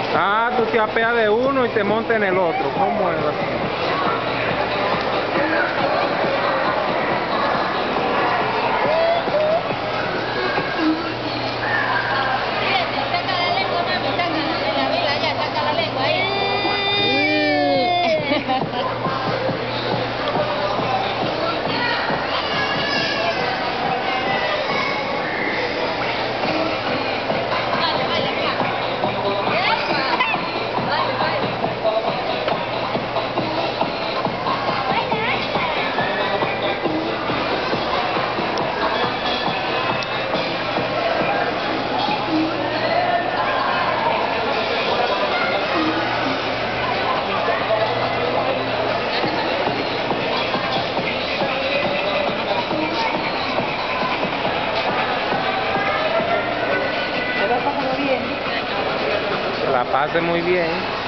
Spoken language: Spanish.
Ah, tú te apeas de uno y te montas en el otro. ¿Cómo es? La pase muy bien.